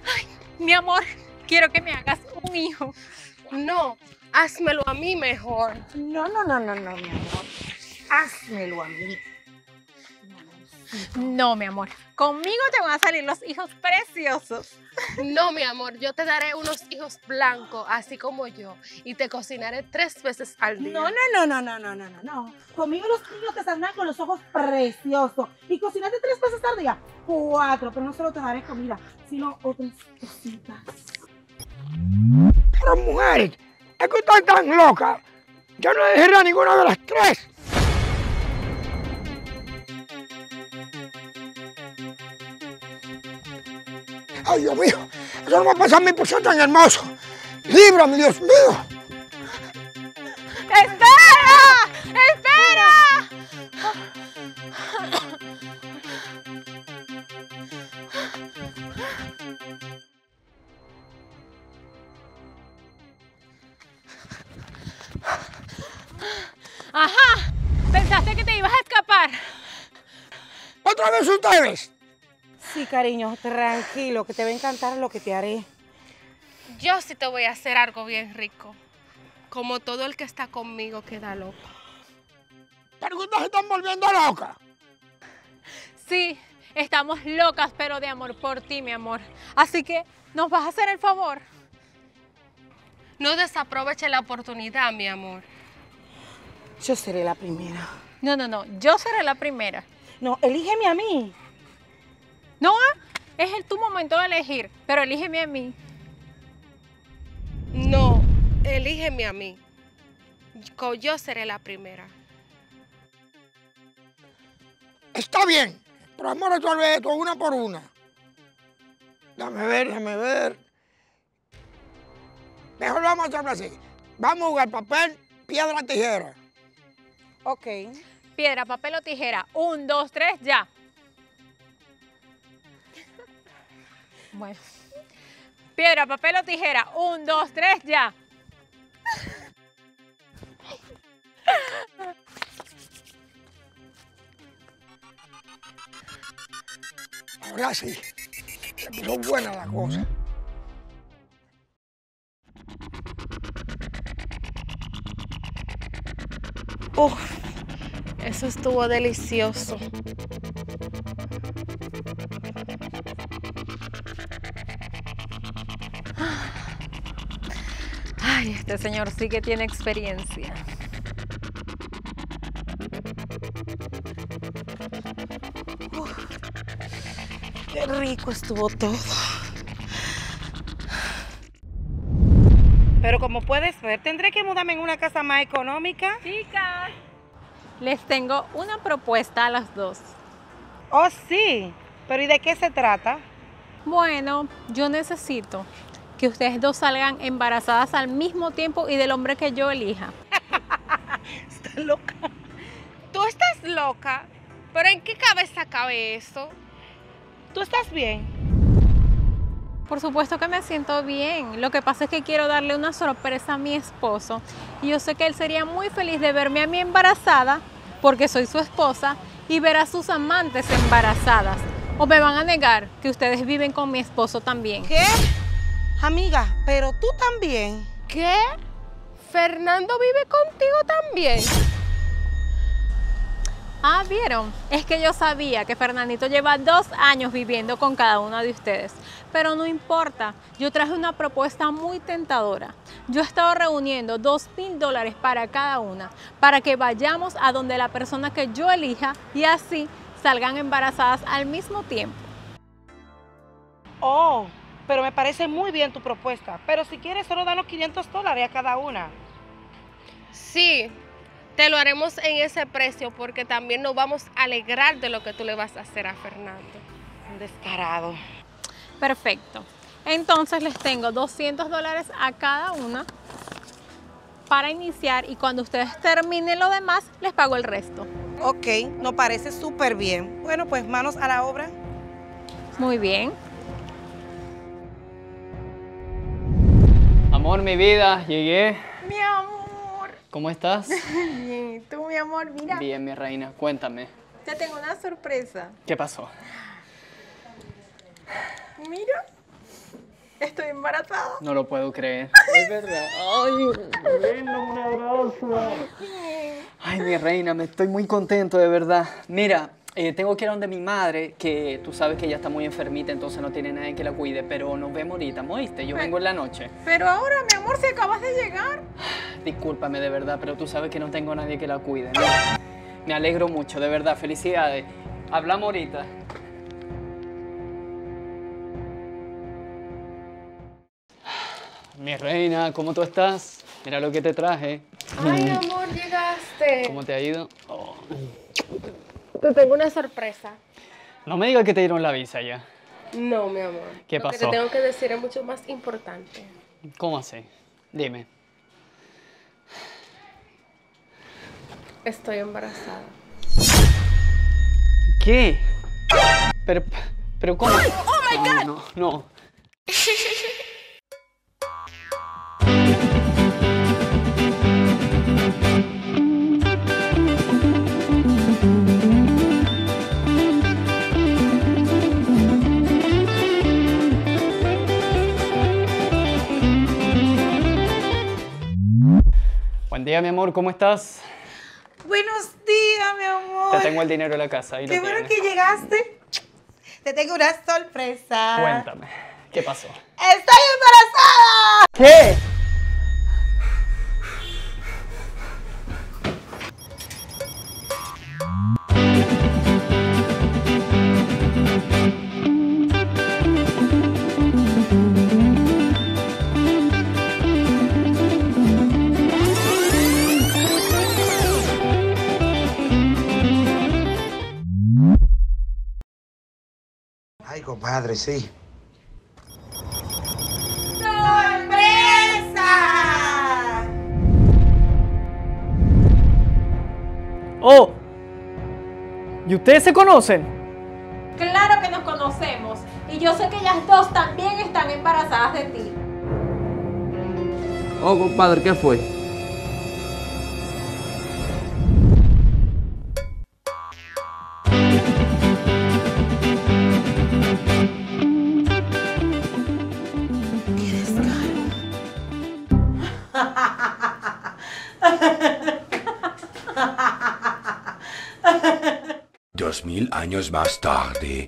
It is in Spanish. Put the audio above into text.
Mi amor, quiero que me hagas un hijo. No, házmelo a mí mejor. No, mi amor. Házmelo a mí. No, mi amor. Conmigo te van a salir los hijos preciosos. No, mi amor, yo te daré unos hijos blancos, así como yo, y te cocinaré 3 veces al día. No. Conmigo los niños te saldrán con los ojos preciosos. Y cocinaste 3 veces al día. 4, pero no solo te daré comida, sino otras cositas. Pero mujeres, es que están tan locas. Yo no elegiría ninguna de las 3. Ay, Dios mío, eso no va a pasar a mí por ser tan hermoso. ¡Líbrame, Dios mío! ¡Espera! ¡Espera! Ajá, pensaste que te ibas a escapar. ¿Otra vez ustedes? Sí, cariño, tranquilo, que te va a encantar lo que te haré. Yo sí te voy a hacer algo bien rico. Como todo el que está conmigo queda loco. ¿Pero que ustedes se están volviendo locas? Sí, estamos locas, pero de amor por ti, mi amor. Así que, ¿nos vas a hacer el favor? No desaproveche la oportunidad, mi amor. Yo seré la primera. No, yo seré la primera. No, elígeme a mí. No, es tu momento de elegir, pero elígeme a mí. No, elígeme a mí. Yo seré la primera. Está bien, pero vamos a resolver esto una por una. Déjame ver. Mejor vamos a hacerlo así. Vamos a jugar papel, piedra, tijera. Ok. Piedra, papel o tijera. 1, 2, 3, ya. Bueno. Piedra, papel o tijera. 1, 2, 3, ya. Ahora sí, se puso buena la cosa. Eso estuvo delicioso. Ay, este señor sí que tiene experiencia. Qué rico estuvo todo. Pero como puedes ver, tendré que mudarme en una casa más económica. Chicas, les tengo una propuesta a las dos. Oh, sí. Pero ¿y de qué se trata? Bueno, yo necesito que ustedes dos salgan embarazadas al mismo tiempo y del hombre que yo elija. Estás loca. Tú estás loca, pero ¿en qué cabeza cabe eso? ¿Tú estás bien? Por supuesto que me siento bien. Lo que pasa es que quiero darle una sorpresa a mi esposo. Y yo sé que él sería muy feliz de verme a mí embarazada, porque soy su esposa, y ver a sus amantes embarazadas. ¿O me van a negar que ustedes viven con mi esposo también? ¿Qué? Amiga, pero tú también. ¿Qué? ¿Fernando vive contigo también? Ah, ¿vieron? Es que yo sabía que Fernandito lleva 2 años viviendo con cada uno de ustedes. Pero no importa, yo traje una propuesta muy tentadora. Yo he estado reuniendo $2,000 para cada una, para que vayamos a donde la persona que yo elija y así salgan embarazadas al mismo tiempo. Oh, pero me parece muy bien tu propuesta. Pero si quieres, solo danos $500 a cada una. Sí, te lo haremos en ese precio porque también nos vamos a alegrar de lo que tú le vas a hacer a Fernando. Un descarado. Perfecto. Entonces les tengo $200 a cada una para iniciar y cuando ustedes terminen lo demás, les pago el resto. Ok, nos parece súper bien. Bueno, pues manos a la obra. Muy bien. Amor, mi vida, llegué. Mi amor. ¿Cómo estás? Bien, tú, mi amor, mira. Bien, mi reina, cuéntame. Te tengo una sorpresa. ¿Qué pasó? Mira. Estoy embarazada. No lo puedo creer. Es verdad. Ay, reina, un abrazo. Ay, mi reina, me estoy muy contento, de verdad. Mira, tengo que ir a donde mi madre, que tú sabes que ella está muy enfermita, entonces no tiene nadie que la cuide, pero nos vemos ahorita, ¿me oíste? Yo vengo en la noche. Pero ahora, mi amor, si acabas de llegar. Discúlpame, de verdad, pero tú sabes que no tengo nadie que la cuide, ¿no? Me alegro mucho, de verdad, felicidades. Hablamos ahorita. Mi reina, ¿cómo tú estás? Mira lo que te traje. Ay, amor, llegaste. ¿Cómo te ha ido? Oh. Te tengo una sorpresa. No me digas que te dieron la visa ya. No, mi amor. ¿Qué Lo que pasó? te tengo que decir es mucho más importante. ¿Cómo así? Dime. Estoy embarazada. ¿Qué? Pero ¿cómo? ¡Oh, my God! No, no. Buen día, mi amor, ¿cómo estás? Buenos días, mi amor. Te tengo el dinero en la casa. Ahí Qué lo bueno tienes. que llegaste. Te tengo una sorpresa. Cuéntame, ¿qué pasó? ¡Estoy embarazada! ¿Qué? Ay, compadre, sí. ¡Sorpresa! ¡Oh! ¿Y ustedes se conocen? Claro que nos conocemos. Y yo sé que ellas dos también están embarazadas de ti. Oh, compadre, ¿qué fue? Dos mil años más tarde.